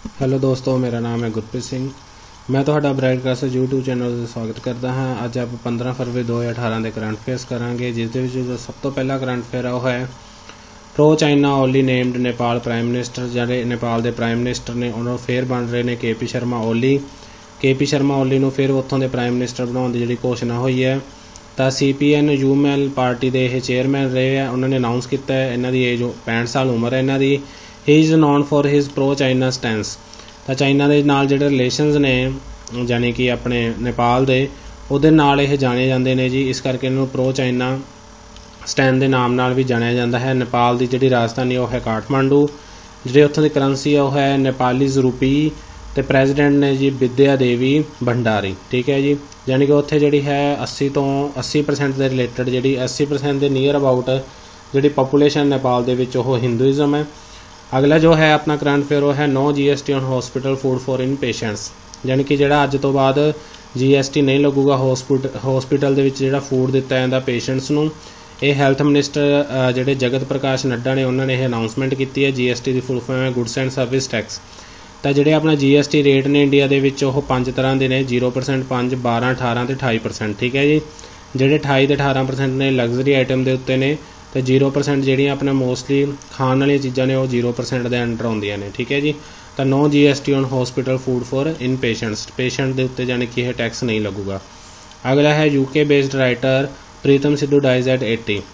Hello दोस्तों, मेरा नाम है गुरप्रीत सिंह। मैं ਤੁਹਾਡਾ ਬ੍ਰਾਡਕਾਸਟ YouTube ਚੈਨਲ 'ਤੇ ਸਵਾਗਤ ਕਰਦਾ ਹਾਂ। ਅੱਜ ਆਪਾਂ 15 ਫਰਵਰੀ 2018 ਦੇ ਕਰੰਟ ਅਫੇਅਰਸ ਕਰਾਂਗੇ, ਜਿਸ ਦੇ ਵਿੱਚ ਸਭ ਤੋਂ ਪਹਿਲਾ ਕਰੰਟ ਅਫੇਅਰ ਉਹ ਹੈ pro China Oli named Nepal prime minister. ਜਿਹੜੇ ਨੇਪਾਲ ਦੇ ਪ੍ਰਾਈਮ ਮਿਨਿਸਟਰ ਨੇ ਉਹਨਾਂ ਨੂੰ ਫੇਰ ਬਣ ਰਹੇ ਨੇ KP ਸ਼ਰਮਾ ਓਲੀ। KP ਸ਼ਰਮਾ ਓਲੀ ਨੂੰ ਫਿਰ ਉੱਥੋਂ ਦੇ ਪ੍ਰਾਈਮ ਮਿਨਿਸਟਰ ਬਣਾਉਣ ਦੀ ਜਿਹੜੀ ਘੋਸ਼ਣਾ ਹੋਈ ਹੈ। ਤਾਂ CPN UML ਪਾਰਟੀ ਦੇ ਇਹ ਚੇਅਰਮੈਨ ਰਹੇ ਆ। ਉਹਨਾਂ ਨੇ ਅਨਾਊਂਸ ਕੀਤਾ ਹੈ। ਇਹਨਾਂ ਦੀ ਏਜ 65 ਸਾਲ ਉਮਰ ਹੈ ਇਹਨਾਂ ਦੀ। He is known for his pro China stance. ਤਾਂ ਚਾਈਨਾ ਦੇ ਨਾਲ ਜਿਹੜੇ ਰਿਲੇਸ਼ਨਸ ਨੇ, ਯਾਨੀ ਕਿ ਆਪਣੇ ਨੇਪਾਲ ਦੇ, ਉਹਦੇ ਨਾਲ ਇਹ ਜਾਣੇ ਜਾਂਦੇ ਨੇ ਜੀ। ਇਸ ਕਰਕੇ ਇਹਨਾਂ ਨੂੰ ਪ੍ਰੋ ਚਾਈਨਾ ਸਟੈਂਡ ਦੇ ਨਾਮ ਨਾਲ ਵੀ ਜਾਣਿਆ ਜਾਂਦਾ ਹੈ। ਨੇਪਾਲ ਦੀ ਜਿਹੜੀ ਰਾਜਧਾਨੀ ਉਹ ਹੈ ਕਾਠਮਾਂਡੂ। ਜਿਹੜੇ ਉੱਥੋਂ ਦੀ ਕਰੰਸੀ ਆ ਉਹ ਹੈ ਨੇਪਾਲੀਜ਼ ਰੁਪੀ। ਅਤੇ ਪ੍ਰੈਜ਼ੀਡੈਂਟ ਨੇ ਜੀ ਵਿਦਿਆ ਦੇਵੀ ਭੰਡਾਰੀ। ਠੀਕ ਹੈ ਜੀ, ਯਾਨੀ ਕਿ ਉੱਥੇ ਜਿਹੜੀ ਹੈ 80 ਤੋਂ 80% ਦੇ ਰਿਲੇਟਡ, ਜਿਹੜੀ 80% ਦੇ ਨੀਅਰ ਅਬਾਊਟ ਜਿਹੜੀ ਪਾਪੂਲੇਸ਼ਨ ਨੇਪਾਲ ਦੇ ਵਿੱਚ ਉਹ ਹਿੰਦੂਇਜ਼ਮ ਹੈ। ਅਗਲਾ ਜੋ ਹੈ ਆਪਣਾ ਕਰੰਟ ਅਫੇਅਰ ਉਹ ਹੈ no GST on hospital food for inpatients. ਯਾਨੀ ਕਿ ਜਿਹੜਾ ਅੱਜ ਤੋਂ ਬਾਅਦ GST ਨਹੀਂ ਲੱਗੂਗਾ ਹੌਸਪੀਟਲ ਦੇ ਵਿੱਚ ਜਿਹੜਾ ਫੂਡ ਦਿੱਤਾ ਜਾਂਦਾ ਪੇਸ਼ੈਂਟਸ ਨੂੰ। ਇਹ ਹੈਲਥ ਮਿਨਿਸਟਰ ਜਿਹੜੇ ਜਗਤ ਪ੍ਰਕਾਸ਼ ਨੱਡਾ ਨੇ ਉਹਨਾਂ ਨੇ ਇਹ ਅਨਾਊਂਸਮੈਂਟ ਕੀਤੀ ਹੈ। GST ਦੀ ਫੁੱਲ ਫਾਰਮ ਹੈ ਗੁੱਡਸ ਐਂਡ ਸਰਵਿਸ ਟੈਕਸ। ਤਾਂ ਜਿਹੜੇ ਆਪਣਾ GST ਰੇਟ ਨੇ ਇੰਡੀਆ ਦੇ ਵਿੱਚ ਉਹ 5 ਤਰ੍ਹਾਂ ਦੇ ਨੇ, 0%, 5, 12, 18 ਅਤੇ 28%। ਠੀਕ ਹੈ ਜੀ, ਜਿਹੜੇ 28 ਅਤੇ 18% ਨੇ ਲਗਜ਼ਰੀ ਆਈਟਮ ਦੇ ਉੱਤੇ ਨੇ, ਅਤੇ 0% ਜਿਹੜੀਆਂ ਆਪਣੇ ਮੋਸਟਲੀ ਖਾਣ ਵਾਲੀਆਂ ਚੀਜ਼ਾਂ ਨੇ ਉਹ 0% ਦੇ ਅੰਡਰ ਆਉਂਦੀਆਂ ਨੇ। ਠੀਕ ਹੈ ਜੀ, ਤਾਂ no GST on hospital food for inpatients. Patient ਦੇ ਉੱਤੇ ਯਾਨੀ ਕਿ ਇਹ ਟੈਕਸ ਨਹੀਂ ਲੱਗੂਗਾ। ਅਗਲਾ ਹੈ UK based writer Pritam Sidhu dies at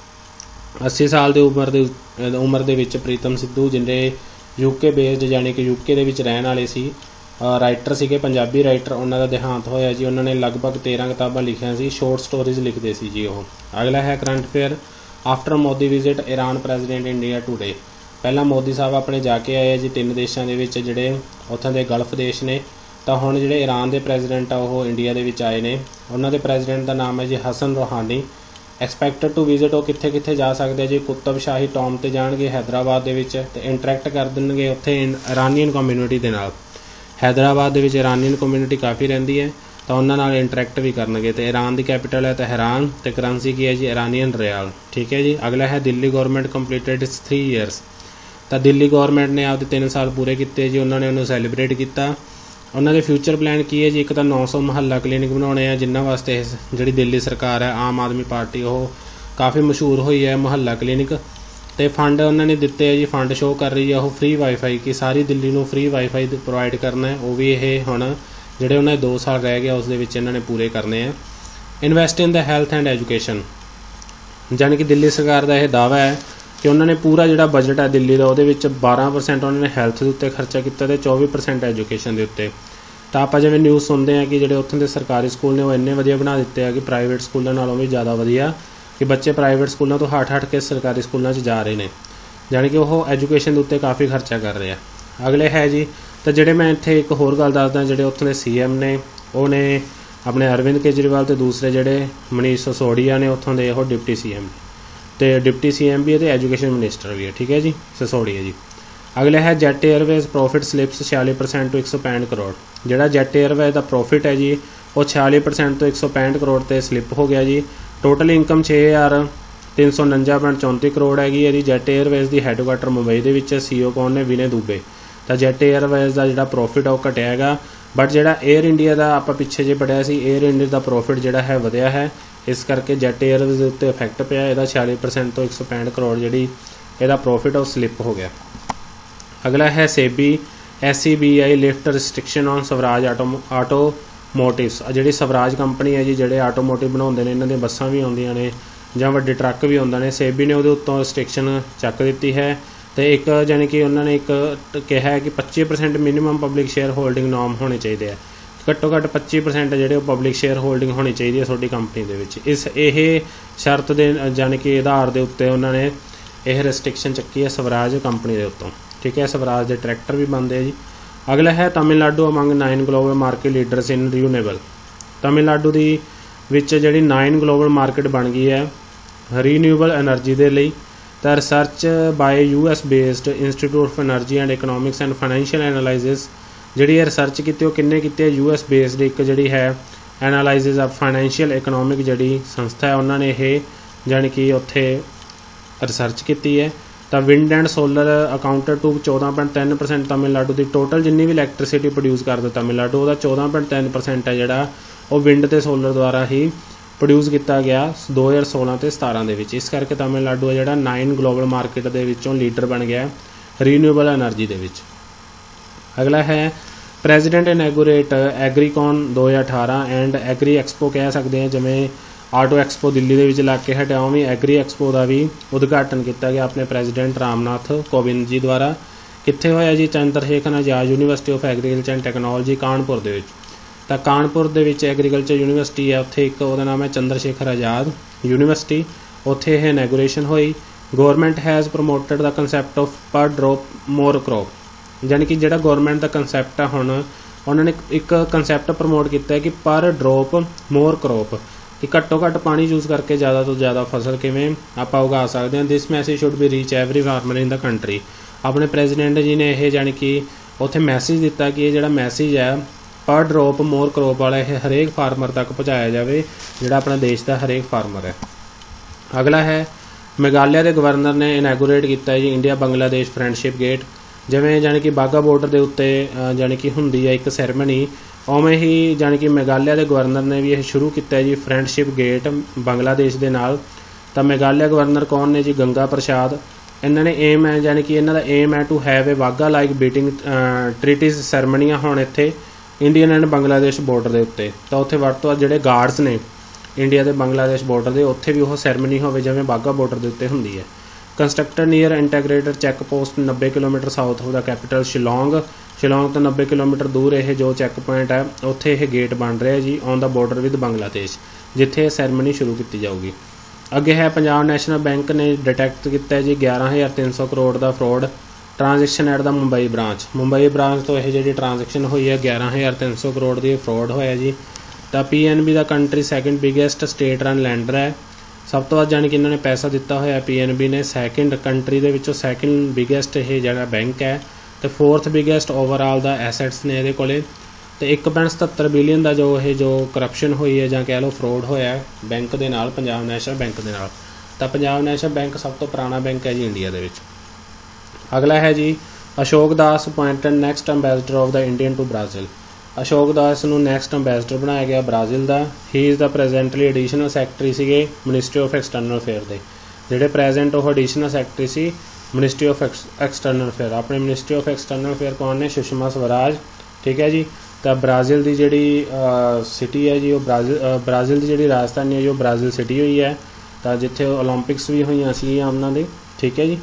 80 ਸਾਲ ਦੀ ਉਮਰ ਦੇ ਵਿੱਚ ਪ੍ਰੀਤਮ ਸਿੱਧੂ, ਜਿਹੜੇ UK ਬੇਸਡ ਯਾਨੀ ਕਿ UK ਦੇ ਵਿੱਚ ਰਹਿਣ ਵਾਲੇ ਸੀ, ਰਾਈਟਰ ਸੀਗੇ, ਪੰਜਾਬੀ ਰਾਈਟਰ। ਉਹਨਾਂ ਦਾ ਦੇਹਾਂਤ ਹੋਇਆ ਜੀ। ਉਹਨਾਂ ਨੇ ਲਗਭਗ 13 ਕਿਤਾਬਾਂ ਲਿਖੀਆਂ ਸੀ, ਸ਼ੋਰਟ ਸਟੋਰੀਜ਼ ਲਿਖਦੇ ਸੀ ਜੀ ਉਹ। ਅਗਲਾ ਹੈ current affair after Modi visit Iran president India today. ਪਹਿਲਾਂ ਮੋਦੀ ਸਾਹਿਬ ਆਪਣੇ ਜਾ ਕੇ ਆਏ ਜੀ 3 ਦੇਸ਼ਾਂ ਦੇ ਵਿੱਚ, ਜਿਹੜੇ ਉੱਥੋਂ ਦੇ ਗਲਫ ਦੇਸ਼ ਨੇ। ਤਾਂ ਹੁਣ ਜਿਹੜੇ ਇਰਾਨ ਦੇ ਪ੍ਰੈਜ਼ੀਡੈਂਟ ਆ ਉਹ ਇੰਡੀਆ ਦੇ ਵਿੱਚ ਆਏ ਨੇ। ਉਹਨਾਂ ਦੇ ਪ੍ਰੈਜ਼ੀਡੈਂਟ ਦਾ ਨਾਮ ਹੈ ਜੀ Hassan Rouhani. Expected to visit, ਉਹ ਕਿੱਥੇ ਕਿੱਥੇ ਜਾ ਸਕਦੇ ਜੀ? ਕੁਤਬ ਸ਼ਾਹੀ ਟੌਮ 'ਤੇ ਜਾਣਗੇ ਹੈਦਰਾਬਾਦ ਦੇ ਵਿੱਚ, ਅਤੇ ਇੰਟਰੈਕਟ ਕਰ ਦੇਣਗੇ ਉੱਥੇ ਇਰਾਨੀਅਨ ਕਮਿਊਨਿਟੀ ਦੇ ਨਾਲ। ਹੈਦਰਾਬਾਦ ਦੇ ਵਿੱਚ ਇਰਾਨੀਅਨ ਕਮਿਊਨਿਟੀ ਕਾਫੀ ਰਹਿੰਦੀ ਹੈ, ਤਾਂ ਉਹਨਾਂ ਨਾਲ ਇੰਟਰੈਕਟ ਵੀ ਕਰਨਗੇ। ਅਤੇ ਇਰਾਨ ਦੀ ਕੈਪੀਟਲ ਹੈ ਤਹਿਰਾਨ, ਅਤੇ ਕਰੰਸੀ ਕੀ ਹੈ ਜੀ? Iranian rial. ਠੀਕ ਹੈ ਜੀ, ਅਗਲਾ ਹੈ ਦਿੱਲੀ ਗੌਰਮੈਂਟ ਕੰਪਲੀਟਡ 3 years। ਤਾਂ ਦਿੱਲੀ ਗੌਰਮੈਂਟ ਨੇ ਆਪਦੇ 3 ਸਾਲ ਪੂਰੇ ਕੀਤੇ ਜੀ। ਉਹਨਾਂ ਨੇ ਉਹਨੂੰ ਸੈਲੀਬ੍ਰੇਟ ਕੀਤਾ। ਉਹਨਾਂ ਦੇ ਫਿਊਚਰ ਪਲਾਨ ਕੀ ਹੈ ਜੀ? ਇੱਕ ਤਾਂ 900 ਮੁਹੱਲਾ ਕਲੀਨਿਕ ਬਣਾਉਣੇ ਆ, ਜਿਨ੍ਹਾਂ ਵਾਸਤੇ ਜਿਹੜੀ ਦਿੱਲੀ ਸਰਕਾਰ ਹੈ, ਆਮ ਆਦਮੀ ਪਾਰਟੀ, ਉਹ ਕਾਫੀ ਮਸ਼ਹੂਰ ਹੋਈ ਹੈ ਮੁਹੱਲਾ ਕਲੀਨਿਕ। ਅਤੇ ਫੰਡ ਉਹਨਾਂ ਨੇ ਦਿੱਤੇ ਹੈ ਜੀ। ਫੰਡ ਸ਼ੋਅ ਕਰ ਰਹੀ ਹੈ ਉਹ ਫ੍ਰੀ ਵਾਈਫਾਈ, ਕਿ ਸਾਰੀ ਦਿੱਲੀ ਨੂੰ ਫ੍ਰੀ ਵਾਈਫਾਈ ਪ੍ਰੋਵਾਈਡ ਕਰਨਾ ਹੈ। ਉਹ ਵੀ ਇਹ ਹੁਣ ਜਿਹੜੇ ਉਹਨਾਂ ਦੇ 2 ਸਾਲ ਰਹਿ ਗਏ ਉਸ ਦੇ ਵਿੱਚ ਇਹਨਾਂ ਨੇ ਪੂਰੇ ਕਰਨੇ ਆ। Invest in the health and education, ਯਾਨੀ ਕਿ ਦਿੱਲੀ ਸਰਕਾਰ ਦਾ ਇਹ ਦਾਅਵਾ ਹੈ ਕਿ ਉਹਨਾਂ ਨੇ ਪੂਰਾ ਜਿਹੜਾ ਬਜਟ ਹੈ ਦਿੱਲੀ ਦਾ, ਉਹਦੇ ਵਿੱਚ 12% ਉਹਨਾਂ ਨੇ ਹੈਲਥ ਦੇ ਉੱਤੇ ਖਰਚਾ ਕੀਤਾ ਅਤੇ 24% ਐਜੂਕੇਸ਼ਨ ਦੇ ਉੱਤੇ। ਤਾਂ ਆਪਾਂ ਜਿਵੇਂ ਨਿਊਜ਼ ਸੁਣਦੇ ਹਾਂ ਕਿ ਜਿਹੜੇ ਉੱਥੋਂ ਦੇ ਸਰਕਾਰੀ ਸਕੂਲ ਨੇ ਉਹ ਇੰਨੇ ਵਧੀਆ ਬਣਾ ਦਿੱਤੇ ਆ ਕਿ ਪ੍ਰਾਈਵੇਟ ਸਕੂਲਾਂ ਨਾਲੋਂ ਵੀ ਜ਼ਿਆਦਾ ਵਧੀਆ, ਕਿ ਬੱਚੇ ਪ੍ਰਾਈਵੇਟ ਸਕੂਲਾਂ ਤੋਂ ਹਟ ਕੇ ਸਰਕਾਰੀ ਸਕੂਲਾਂ 'ਚ ਜਾ ਰਹੇ ਨੇ, ਯਾਨੀ ਕਿ ਉਹ ਐਜੂਕੇਸ਼ਨ ਦੇ ਉੱਤੇ ਕਾਫੀ ਖਰਚਾ ਕਰ ਰਹੇ ਆ। ਅਗਲੇ ਹੈ ਜੀ, ਤਾਂ ਜਿਹੜੇ ਮੈਂ ਇੱਥੇ ਇੱਕ ਹੋਰ ਗੱਲ ਦੱਸਦਾ, ਜਿਹੜੇ ਉੱਥੋਂ ਦੇ CM ਨੇ ਉਹ ਨੇ ਆਪਣੇ ਅਰਵਿੰਦ ਕੇਜਰੀਵਾਲ, ਅਤੇ ਦੂਸਰੇ ਜਿਹੜੇ ਮਨੀਸ਼ ਸਿਸੋੜੀਆ ਨੇ ਉੱਥੋਂ ਦੇ, ਉਹ ਡਿਪਟੀ CM, ਅਤੇ ਡਿਪਟੀ CM ਵੀ ਅਤੇ ਐਜੂਕੇਸ਼ਨ ਮਿਨਿਸਟਰ ਵੀ ਹੈ। ਠੀਕ ਹੈ ਜੀ, ਸਿਸੋੜੀਆ ਜੀ। ਅਗਲੇ ਹੈ ਜੈਟ ਏਅਰਵੇਜ਼ ਪ੍ਰੋਫਿਟ ਸਲਿਪਸ 46% ਤੋਂ 165 ਕਰੋੜ। ਜਿਹੜਾ ਜੈਟ ਏਅਰਵੇਜ਼ ਦਾ ਪ੍ਰੋਫਿਟ ਹੈ ਜੀ ਉਹ 46% ਤੋਂ 165 ਕਰੋੜ 'ਤੇ ਸਲਿੱਪ ਹੋ ਗਿਆ ਜੀ। ਟੋਟਲ ਇਨਕਮ 6349.34 ਕਰੋੜ ਹੈਗੀ ਇਹਦੀ। ਜੈਟ ਏਅਰਵੇਜ਼ ਦੀ ਹੈੱਡਕੁਆਟਰ ਮੁੰਬਈ ਦੇ ਵਿੱਚ। CEO ਕੌਣ ਨੇ? ਵਿਨੇ ਦੁਬੇ। ਤਾਂ ਜੈਟ ਏਅਰਵੇਜ਼ ਦਾ ਜਿਹੜਾ ਪ੍ਰੋਫਿਟ ਆ ਉਹ ਘਟਿਆ ਹੈਗਾ, ਬਟ ਜਿਹੜਾ ਏਅਰ ਇੰਡੀਆ ਦਾ ਆਪਾਂ ਪਿੱਛੇ ਜੇ ਪੜਿਆ ਸੀ, ਏਅਰ ਇੰਡੀਆ ਦਾ ਪ੍ਰੋਫਿਟ ਜਿਹੜਾ ਹੈ ਵਧਿਆ ਹੈ। ਇਸ ਕਰਕੇ ਜੈਟ ਏਅਰਵੇਜ਼ ਦੇ ਉੱਤੇ ਇਫੈਕਟ ਪਿਆ। ਇਹਦਾ 46% ਤੋਂ 165 ਕਰੋੜ ਜਿਹੜੀ ਇਹਦਾ ਪ੍ਰੋਫਿਟ ਉਹ ਸਲਿੱਪ ਹੋ ਗਿਆ। ਅਗਲਾ ਹੈ SEBI lift restriction on Swaraj automotives. ਜਿਹੜੀ ਸਵਰਾਜ ਕੰਪਨੀ ਹੈ ਜੀ, ਜਿਹੜੇ ਆਟੋਮੋਟਿਵ ਬਣਾਉਂਦੇ ਨੇ, ਇਹਨਾਂ ਦੀਆਂ ਬੱਸਾਂ ਵੀ ਆਉਂਦੀਆਂ ਨੇ ਜਾਂ ਵੱਡੇ ਟਰੱਕ ਵੀ ਆਉਂਦੇ ਨੇ। SEBI ਨੇ ਉਹਦੇ ਉੱਤੋਂ ਰਿਸਟ੍ਰਿਕਸ਼ਨ ਚੱਕ ਦਿੱਤੀ ਹੈ। ਅਤੇ ਇੱਕ ਯਾਨੀ ਕਿ ਉਹਨਾਂ ਨੇ ਇੱਕ ਕਿਹਾ ਹੈ ਕਿ 25% minimum public shareholding norm ਹੋਣੇ ਚਾਹੀਦੇ ਆ। ਘੱਟੋ ਘੱਟ 25% ਜਿਹੜੇ ਉਹ ਪਬਲਿਕ ਸ਼ੇਅਰ ਹੋਲਡਿੰਗ ਹੋਣੀ ਚਾਹੀਦੀ ਹੈ ਤੁਹਾਡੀ ਕੰਪਨੀ ਦੇ ਵਿੱਚ। ਇਹ ਸ਼ਰਤ ਦੇ ਯਾਨੀ ਕਿ ਆਧਾਰ ਦੇ ਉੱਤੇ ਉਹਨਾਂ ਨੇ ਇਹ ਰਿਸਟ੍ਰਿਕਸ਼ਨ ਚੱਕੀ ਹੈ ਸਵਰਾਜ ਕੰਪਨੀ ਦੇ ਉੱਤੋਂ। ਠੀਕ ਹੈ, ਸਵਰਾਜ ਦੇ ਟਰੈਕਟਰ ਵੀ ਬਣਦੇ ਆ ਜੀ। ਅਗਲਾ ਹੈ Tamil Nadu among 9 global market leaders in renewable. Tamil Nadu ਦੀ ਵਿੱਚ ਜਿਹੜੀ 9 ਗਲੋਬਲ ਮਾਰਕੀਟ ਬਣ ਗਈ ਹੈ ਰੀਨਿਊਏਬਲ ਐਨਰਜੀ ਦੇ ਲਈ। ਤਾਂ research by US based institute of energy and economics and financial analysis. ਜਿਹੜੀ ਇਹ ਰਿਸਰਚ ਕੀਤੀ ਉਹ ਕਿੰਨੇ ਕੀਤੀ ਹੈ? US ਬੇਸਡ ਇੱਕ ਜਿਹੜੀ ਹੈ ਐਨਾਲਾਈਸਿਸ ਆਫ ਫਾਈਨੈਂਸ਼ੀਅਲ ਇਕਨੋਮਿਕ ਜਿਹੜੀ ਸੰਸਥਾ ਹੈ, ਉਹਨਾਂ ਨੇ ਇਹ ਜਾਣੀ ਕਿ ਉੱਥੇ ਰਿਸਰਚ ਕੀਤੀ ਹੈ। ਤਾਂ wind and solar accounted to 14.3% Tamil Nadu ਦੀ ਟੋਟਲ ਜਿੰਨੀ ਵੀ ਇਲੈਕਟ੍ਰਿਸਿਟੀ ਪ੍ਰੋਡਿਊਸ ਕਰਦਾ ਤਮਿਲਨਾਡੂ, ਉਹਦਾ 14.3% ਹੈ ਜਿਹੜਾ ਉਹ ਵਿੰਡ ਤੇ ਸੋਲਰ ਦੁਆਰਾ ਹੀ ਪ੍ਰੋਡਿਊਸ ਕੀਤਾ ਗਿਆ 2016 ਤੇ 17 ਦੇ ਵਿੱਚ। ਇਸ ਕਰਕੇ ਤਮਿਲਨਾਡੂ ਹੈ ਜਿਹੜਾ 9 ਗਲੋਬਲ ਮਾਰਕੀਟ ਦੇ ਵਿੱਚੋਂ ਲੀਡਰ ਬਣ ਗਿਆ ਰੀਨਿਊਏਬਲ ਐਨਰਜੀ ਦੇ ਵਿੱਚ। ਅਗਲਾ ਹੈ president inaugurate Agricon 2018 and agri expo ਕਹਿ ਸਕਦੇ ਹਾਂ, ਜਿਵੇਂ ਆਟੋ ਐਕਸਪੋ ਦਿੱਲੀ ਦੇ ਵਿੱਚ ਲੱਗ ਕੇ ਹਟਿਆ, ਉਵੇਂ ਐਗਰੀ ਐਕਸਪੋ ਦਾ ਵੀ ਉਦਘਾਟਨ ਕੀਤਾ ਗਿਆ ਆਪਣੇ ਪ੍ਰੈਜ਼ੀਡੈਂਟ ਰਾਮਨਾਥ ਕੋਵਿੰਦ ਜੀ ਦੁਆਰਾ। ਕਿੱਥੇ ਹੋਇਆ ਜੀ? Chandra Shekhar Azad university of agriculture and technology Kanpur ਦੇ ਵਿੱਚ। ਤਾਂ ਕਾਨਪੁਰ ਦੇ ਵਿੱਚ ਐਗਰੀਕਲਚਰ ਯੂਨੀਵਰਸਿਟੀ ਹੈ, ਉੱਥੇ ਇੱਕ ਉਹਦਾ ਨਾਮ ਹੈ ਚੰਦਰ ਸ਼ੇਖਰ ਆਜ਼ਾਦ ਯੂਨੀਵਰਸਿਟੀ, ਉੱਥੇ ਇਹ ਇਨੈਗੋਰੇਸ਼ਨ ਹੋਈ। Government has promoted the concept of per drop more crop, ਯਾਨੀ ਕਿ ਜਿਹੜਾ ਗੌਰਮੈਂਟ ਦਾ ਕੰਸੈਪਟ ਆ, ਹੁਣ ਉਹਨਾਂ ਨੇ ਇੱਕ ਕੰਸੈਪਟ ਪ੍ਰਮੋਟ ਕੀਤਾ ਕਿ ਪਰ ਡਰੋਪ ਮੋਰ ਕ੍ਰੋਪ, ਕਿ ਘੱਟੋ ਘੱਟ ਪਾਣੀ ਯੂਜ਼ ਕਰਕੇ ਜ਼ਿਆਦਾ ਤੋਂ ਜ਼ਿਆਦਾ ਫਸਲ ਕਿਵੇਂ ਆਪਾਂ ਉਗਾ ਸਕਦੇ ਹਾਂ। This message should be reach every farmer in the country. ਆਪਣੇ ਪ੍ਰੈਜ਼ੀਡੈਂਟ ਜੀ ਨੇ ਇਹ ਜਾਣੀ ਕਿ ਉੱਥੇ ਮੈਸੇਜ ਦਿੱਤਾ ਕਿ ਇਹ ਜਿਹੜਾ ਮੈਸੇਜ ਹੈ ਪਰ ਡਰੋਪ ਮੋਰ ਕ੍ਰੋਪ ਵਾਲਾ, ਇਹ ਹਰੇਕ ਫਾਰਮਰ ਤੱਕ ਪਹੁੰਚਾਇਆ ਜਾਵੇ, ਜਿਹੜਾ ਆਪਣਾ ਦੇਸ਼ ਦਾ ਹਰੇਕ ਫਾਰਮਰ ਹੈ। ਅਗਲਾ ਹੈ ਮੇਘਾਲਿਆ ਦੇ ਗਵਰਨਰ ਨੇ ਇਨੈਗੋਰੇਟ ਕੀਤਾ ਜੀ ਇੰਡੀਆ ਬੰਗਲਾਦੇਸ਼ ਫਰੈਂਡਸ਼ਿਪ ਗੇਟ। ਜਿਵੇਂ ਜਾਣੀ ਕਿ ਬਾਘਾ ਬਾਰਡਰ ਦੇ ਉੱਤੇ ਜਾਣੀ ਕਿ ਹੁੰਦੀ ਹੈ ਇੱਕ ਸੈਰੇਮਨੀ, ਉਵੇਂ ਹੀ ਜਾਣੀ ਕਿ ਮੇਘਾਲਿਆ ਦੇ ਗਵਰਨਰ ਨੇ ਵੀ ਇਹ ਸ਼ੁਰੂ ਕੀਤਾ ਜੀ ਫਰੈਂਡਸ਼ਿਪ ਗੇਟ ਬੰਗਲਾਦੇਸ਼ ਦੇ ਨਾਲ। ਤਾਂ ਮੇਘਾਲਿਆ ਗਵਰਨਰ ਕੌਣ ਨੇ ਜੀ? ਗੰਗਾ ਪ੍ਰਸਾਦ। ਇਹਨਾਂ ਨੇ ਏਮ ਹੈ, ਜਾਣੀ ਕਿ ਇਹਨਾਂ ਦਾ ਏਮ ਹੈ to have a Wagah like beating treaties ਸੈਰੇਮਨੀਆਂ ਹੋਣ ਇੱਥੇ ਇੰਡੀਅਨ ਐਂਡ ਬੰਗਲਾਦੇਸ਼ ਬਾਰਡਰ ਦੇ ਉੱਤੇ। ਤਾਂ ਉੱਥੇ ਵੱਧ ਤੋਂ ਵੱਧ ਜਿਹੜੇ ਗਾਰਡਸ ਨੇ ਇੰਡੀਆ ਤੇ ਬੰਗਲਾਦੇਸ਼ ਬਾਰਡਰ ਦੇ, ਉੱਥੇ ਵੀ ਉਹ ਸੈਰੇਮਨੀ ਹੋਵੇ ਜਿਵੇਂ ਬਾਘਾ ਬਾਰਡਰ ਦੇ ਉੱਤੇ ਹੁੰਦੀ ਹੈ। Constructed near integrated check post 90 kilometre south of the capital Shillong. Shillong ਤੋਂ 90 ਕਿਲੋਮੀਟਰ ਦੂਰ ਇਹ ਜੋ ਚੈੱਕ ਪੁਆਇੰਟ ਹੈ, ਉੱਥੇ ਇਹ ਗੇਟ ਬਣ ਰਿਹਾ ਜੀ on the border with Bangladesh, ਜਿੱਥੇ ਇਹ ਸੈਰੇਮਨੀ ਸ਼ੁਰੂ ਕੀਤੀ ਜਾਊਗੀ। ਅੱਗੇ ਹੈ ਪੰਜਾਬ ਨੈਸ਼ਨਲ ਬੈਂਕ ਨੇ ਡਿਟੈਕਟ ਕੀਤਾ ਜੀ 11,300 ਕਰੋੜ ਦਾ fraud transaction at the Mumbai branch. Mumbai branch ਤੋਂ ਇਹ ਜਿਹੜੀ ਟ੍ਰਾਂਜੈਕਸ਼ਨ ਹੋਈ ਹੈ 11,300 ਕਰੋੜ ਦੀ ਫਰੋਡ ਹੋਇਆ ਜੀ। ਤਾਂ PNB the country second biggest state run lender ਹੈ, ਸਭ ਤੋਂ ਵੱਧ ਜਾਣੀ ਕਿ ਇਹਨਾਂ ਨੇ ਪੈਸਾ ਦਿੱਤਾ ਹੋਇਆ PNB ਨੇ, ਸੈਕਿੰਡ ਕੰਟਰੀ ਦੇ ਵਿੱਚੋਂ ਸੈਕਿੰਡ ਬਿਗੇਸਟ ਇਹ ਜਿਹੜਾ ਬੈਂਕ ਹੈ, ਤੇ ਫੋਰਥ ਬਿਗੇਸਟ ਓਵਰਆਲ ਦਾ ਐਸੈਟਸ ਨੇ ਇਹਦੇ ਕੋਲੇ। ਤੇ 1.77 ਬਿਲੀਅਨ ਦਾ ਜੋ ਕਰਪਸ਼ਨ ਹੋਈ ਹੈ ਜਾਂ ਕਹਿ ਲਓ ਫਰੋਡ ਹੋਇਆ ਬੈਂਕ ਦੇ ਨਾਲ, ਪੰਜਾਬ ਨੈਸ਼ਨਲ ਬੈਂਕ ਦੇ ਨਾਲ। ਤਾਂ ਪੰਜਾਬ ਨੈਸ਼ਨਲ ਬੈਂਕ ਸਭ ਤੋਂ ਪੁਰਾਣਾ ਬੈਂਕ ਹੈ ਜੀ ਇੰਡੀਆ ਦੇ ਵਿੱਚ। ਅਗਲਾ ਹੈ ਜੀ Ashok Das appointed next ambassador of the Indian to Brazil. Ashok Das ਨੂੰ ਨੈਕਸਟ ਅੰਬੈਸਡਰ ਬਣਾਇਆ ਗਿਆ ਬ੍ਰਾਜ਼ੀਲ ਦਾ। He is the presently additional secretary ਸੀਗੇ ਮਿਨਿਸਟਰੀ ਆਫ ਐਕਸਟਰਨਲ ਅਫੇਅਰ ਦੇ, ਜਿਹੜੇ ਪ੍ਰੈਜ਼ੈਂਟ ਉਹ ਐਡੀਸ਼ਨਲ ਸੈਕਟਰੀ ਸੀ ਮਿਨਿਸਟਰੀ ਆਫ ਐਕਸਟਰਨਲ ਅਫੇਅਰ। ਆਪਣੇ ਮਿਨਿਸਟਰੀ ਆਫ ਐਕਸਟਰਨਲ ਅਫੇਅਰ ਕੌਣ ਨੇ? ਸੁਸ਼ਮਾ ਸਵਰਾਜ, ਠੀਕ ਹੈ ਜੀ। ਤਾਂ ਬ੍ਰਾਜ਼ੀਲ ਦੀ ਜਿਹੜੀ ਸਿਟੀ ਹੈ ਜੀ, ਉਹ ਬ੍ਰਾਜ਼ੀਲ ਦੀ ਜਿਹੜੀ ਰਾਜਧਾਨੀ ਹੈ ਜੀ, ਉਹ ਬ੍ਰਾਜ਼ੀਲ ਸਿਟੀ ਹੋਈ ਹੈ। ਤਾਂ ਜਿੱਥੇ ਓਲੰਪਿਕਸ ਵੀ ਹੋਈਆਂ ਸੀਗੀਆਂ ਉਹਨਾਂ ਦੇ, ਠੀਕ ਹੈ ਜੀ।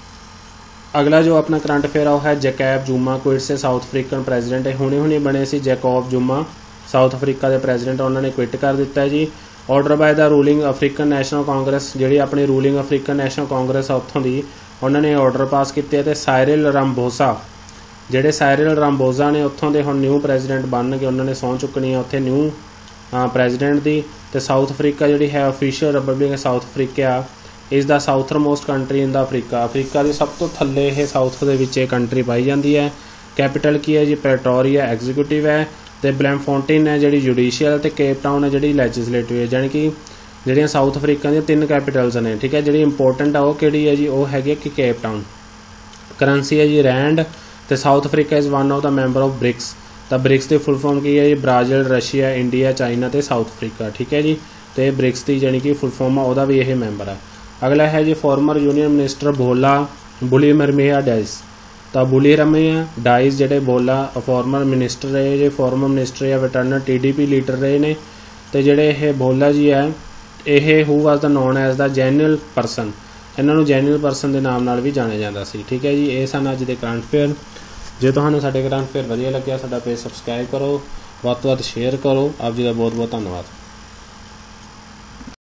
ਅਗਲਾ ਜੋ ਆਪਣਾ ਕਰੰਟ ਅਫੇਅਰ ਆ ਉਹ ਹੈ Jacob Zuma quits a South African president. ਇਹ ਹੁਣੇ ਬਣੇ ਸੀ ਜੈਕਬ ਜੂਮਾ, ਸਾਊਥ ਅਫਰੀਕਾ ਦੇ ਪ੍ਰੈਜ਼ੀਡੈਂਟ, ਉਹਨਾਂ ਨੇ ਕੁਇਟ ਕਰ ਦਿੱਤਾ ਜੀ। Order by the ruling African National Congress, ਜਿਹੜੀ ਆਪਣੀ ਰੂਲਿੰਗ ਅਫਰੀਕਨ ਨੈਸ਼ਨਲ ਕਾਂਗਰਸ ਆ ਉੱਥੋਂ ਦੀ, ਉਹਨਾਂ ਨੇ ਆਰਡਰ ਪਾਸ ਕੀਤੇ। ਅਤੇ ਸਾਇਰਿਲ ਰਾਮਫੋਸਾ, ਜਿਹੜੇ ਸਾਇਰਿਲ ਰਾਮਫੋਸਾ ਨੇ ਉੱਥੋਂ ਦੇ ਹੁਣ ਨਿਊ ਪ੍ਰੈਜ਼ੀਡੈਂਟ ਬਣਨਗੇ, ਉਹਨਾਂ ਨੇ ਸਹੁੰ ਚੁੱਕਣੀ ਆ ਉੱਥੇ ਨਿਊ ਪ੍ਰੈਜ਼ੀਡੈਂਟ ਦੀ। ਅਤੇ ਸਾਊਥ ਅਫਰੀਕਾ ਜਿਹੜੀ ਹੈ official republic South Africa is the southernmost country in the Africa ਦੀ ਸਭ ਤੋਂ ਥੱਲੇ ਇਹ ਸਾਊਥ ਦੇ ਵਿੱਚ ਇਹ ਕੰਟਰੀ ਪਾਈ ਜਾਂਦੀ ਹੈ। ਕੈਪੀਟਲ ਕੀ ਹੈ ਜੀ? ਪ੍ਰੈਟੋਰੀਆ ਐਗਜ਼ੀਕਿਊਟਿਵ ਹੈ, ਅਤੇ ਬਲੈਮਫੋਂਟੇਨ ਹੈ ਜਿਹੜੀ ਜੁਡੀਸ਼ੀਅਲ, ਅਤੇ ਕੇਪ ਟਾਊਨ ਹੈ ਜਿਹੜੀ ਲੈਜਿਸਲੇਟਿਵ ਹੈ। ਜਾਣੀ ਕਿ ਜਿਹੜੀਆਂ ਸਾਊਥ ਅਫਰੀਕਾ ਦੀਆਂ 3 ਕੈਪੀਟਲਸ ਨੇ, ਠੀਕ ਹੈ। ਜਿਹੜੀ ਇੰਪੋਰਟੈਂਟ ਆ ਉਹ ਕਿਹੜੀ ਹੈ ਜੀ? ਉਹ ਹੈਗੀ ਹੈ ਕਿ ਕੇਪ ਟਾਊਨ। ਕਰੰਸੀ ਹੈ ਜੀ ਰੈਂਡ, ਅਤੇ South Africa is one of the member of BRICS. ਤਾਂ ਬ੍ਰਿਕਸ ਦੀ ਫੁੱਲ ਫਾਰਮ ਕੀ ਹੈ ਜੀ? ਬ੍ਰਾਜ਼ੀਲ, ਰਸ਼ੀਆ, ਇੰਡੀਆ, ਚਾਈਨਾ ਅਤੇ ਸਾਊਥ ਅਫਰੀਕਾ, ਠੀਕ ਹੈ ਜੀ। ਅਤੇ ਬ੍ਰਿਕਸ ਦੀ ਜਾਣੀ ਕਿ ਫੁੱਲ ਫਾਰਮ ਆ, ਉਹਦਾ ਵੀ ਇਹ ਮੈਂਬਰ ਹੈ। ਅਗਲਾ ਹੈ ਜੀ ਫਾਰਮਰ ਯੂਨੀਅਨ ਮਿਨਿਸਟਰ ਬੁਲੀਮਰਮੀਆ ਡਾਇਸ। ਤਾਂ ਬੁਲੀਮਰਮੀਆ ਡਾਇਸ ਜਿਹੜੇ ਫਾਰਮਰ ਮਿਨਿਸਟਰ ਰਹੇ ਜੇ, ਫਾਰਮਰ ਮਿਨਿਸਟਰ ਜਾਂ ਵੈਟਰਨਰ TDP ਲੀਡਰ ਰਹੇ ਨੇ। ਅਤੇ ਜਿਹੜੇ ਇਹ ਬੋਲਾ ਜੀ ਹੈ, ਇਹ who was the known as the genial person, ਇਹਨਾਂ ਨੂੰ ਜੈਨੂਅਲ ਪਰਸਨ ਦੇ ਨਾਮ ਨਾਲ ਵੀ ਜਾਣਿਆ ਜਾਂਦਾ ਸੀ, ਠੀਕ ਹੈ ਜੀ। ਇਹ ਸਨ ਅੱਜ ਦੇ ਕਰੰਟ ਅਫੇਅਰ। ਜੇ ਤੁਹਾਨੂੰ ਸਾਡੇ ਕਰੰਟ ਅਫੇਅਰ ਵਧੀਆ ਲੱਗਿਆ, ਸਾਡਾ ਪੇਜ ਸਬਸਕ੍ਰਾਈਬ ਕਰੋ, ਵੱਧ ਤੋਂ ਵੱਧ ਸ਼ੇਅਰ ਕਰੋ। ਆਪ ਜੀ ਦਾ ਬਹੁਤ ਬਹੁਤ ਧੰਨਵਾਦ।